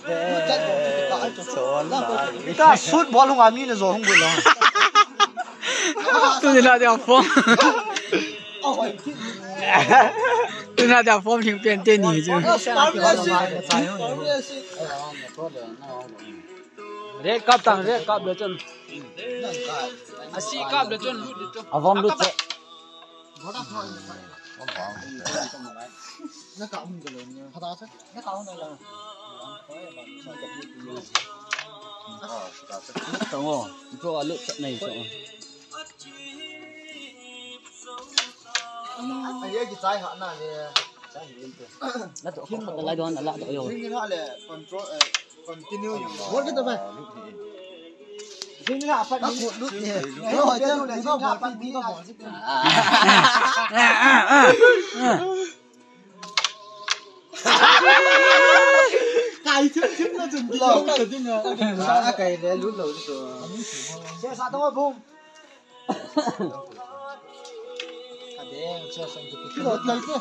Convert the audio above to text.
ta sút bó không ăn như rồi không buồn đâu tôi là đeo phong tôi là đeo phong thì biến tên nhỉ chứ Rết cắp được chân xì cắp được chân vòng lút chạy nó cạo mình rồi nó tao chắc nó cạo này là đúng rồi cho lựa chọn này chọn anh ấy cái trái hạn này là chỗ không một cái đoán là chỗ rồi riêng cái họ là continue một cái tầm này riêng cái họ phải một nút nhỉ rồi chứ là riêng họ phải đi vào cài trước nó chừng lâu rồi chứ ngờ cài để lút lâu rồi xe sao đâu không để xe sang cái